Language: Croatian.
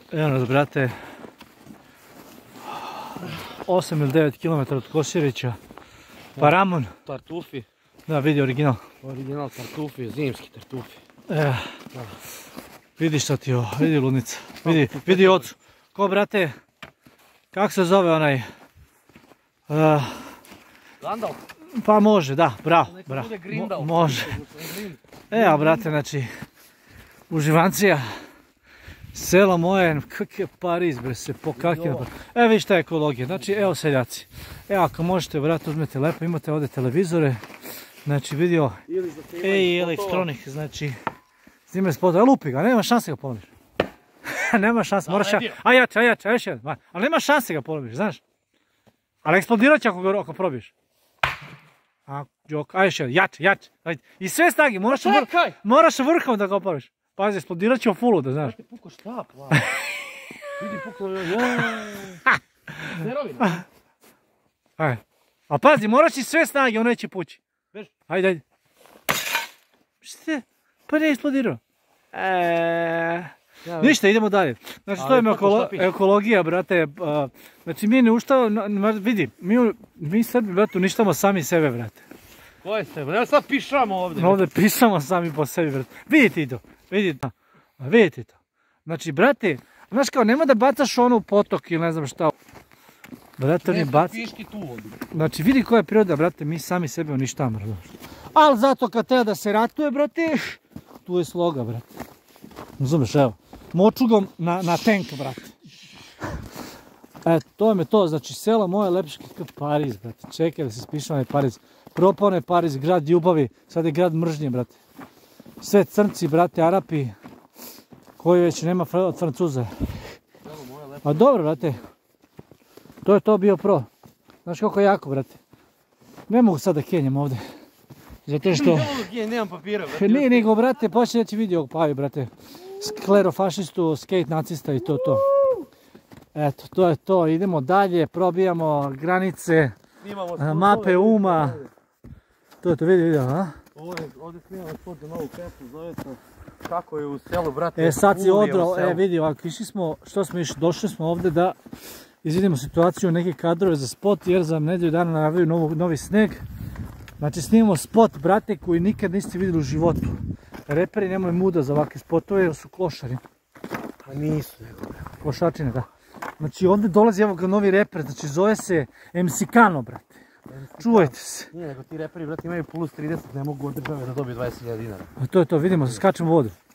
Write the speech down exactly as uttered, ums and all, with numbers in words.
Evo nas, brate, osam ili devet kilometara od Kosjerića, Paramun. Tartufi. Da, vidi original. Original tartufi, zimski tartufi. Evo, vidi šta ti je ovo, vidi ludnica, vidi, vidi ocu. Ko, brate, kako se zove onaj? Uh, Gandalf? Pa može, da, bravo, bravo, Mo, može. Evo, brate, znači, uživancija, selo moje, kak je Pariz, bre, se pokakine. Evo vidiš šta je ekologija, znači, evo seljaci. Evo, ako možete, brate, uzmete lepo, imate ovdje televizore, znači, vidio, ej, elektronik, znači, snimaj spotove, lupi ga, nema šanse ga polomiš. Nema šanse, moraš, a jače, a jače, još jedan, ali nema šanse ga polomiš, znaš. Ali eksplodirat će ako ga ako probiješ. A, džok, a još jedan, jače, jače. I sve snage, moraš, vr moraš vrhom da ga opališ. Pazi, eksplodirat će u fullu, da znaš. Brate, puko štap, la. Vidi, puko, joj. Zerovina. Ajde. A pazi, moraš i sve snage, on neće pući. Ajde, ajde. Šta? Pa ne eksplodirao. Eee... Ništa, idemo dalje. Znači, to je ekologija, brate. Znači, mi ne uštavamo, vidi, mi Srbi, brate, uništavamo sami sebe, brate. Koje sebe? Evo sad pišamo ovdje. Ovdje pišamo sami po sebi, brate. Vidite to, vidite to, vidite to. Znači, brate, znaš kao, nema da bacaš ono u potok ili ne znam šta. Brate, ne baca. Znači, vidi koja je priroda, brate, mi sami sebe uništavamo, razumiješ. Ali zato kad treba da se ratuje, brate, tu je sloga, brate. Razumiješ, evo. Močugom na, na tank, brate. E, to je to, znači selo moje lepše kao Pariz, brate. Čekaj da se spišem onaj Pariz. Propao je Pariz, grad ljubavi, sad je grad mržnje, brate. Sve crnci, brate, Arapi, koji već nema od Francuza. A dobro, brate. To je to bio pro. Znaš kako je jako, brate. Ne mogu sad da kenjam ovdje. Zato što... Ne mogu kenjam, nemam papira, brate. Nije nego, brate, počne reći vidio ovog Pavi, brate. Sklerofašistu, skate nacista i to to. Eto, to je to, idemo dalje, probijamo granice, mape uma. To je to, vidi, vidio, a? Ovdje snimamo spod za novu pesmu, zove se Kako je u selu, brate. E, sad si odrao, e, vidi, ovako, išli smo, što smo išli, došli smo ovdje da izvidimo situaciju, neke kadrove za spot, jer za nedelju dana najavljuju novi sneg. Znači, snimamo spot, brate, koji nikad niste vidjeli u životu. Reperi nemaju muda za ovakve spotove jer su klošari. Pa nisu, nego. Klošačine, da. Znači ovdje dolazi evo ga novi reper, znači zove se Mexicano, brate. Čuvajte se. Nije, nego ti reperi, brate, imaju plus trideset, ne mogu od države da dobiju dvadeset hiljada dinara. To je to, vidimo, skačemo u vodu.